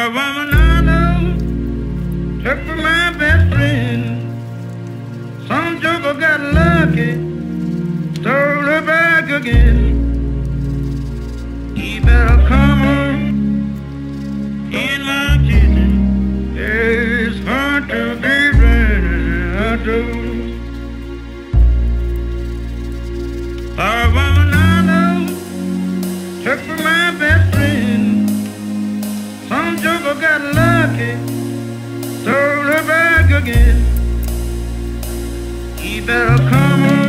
A woman I know took for my best friend. Some joker got lucky, stole her back again. He better come on in my kitchen. It's hard to be running outdoors. A woman I know took for my best friend. Some joker got lucky, stole her back again. He better come on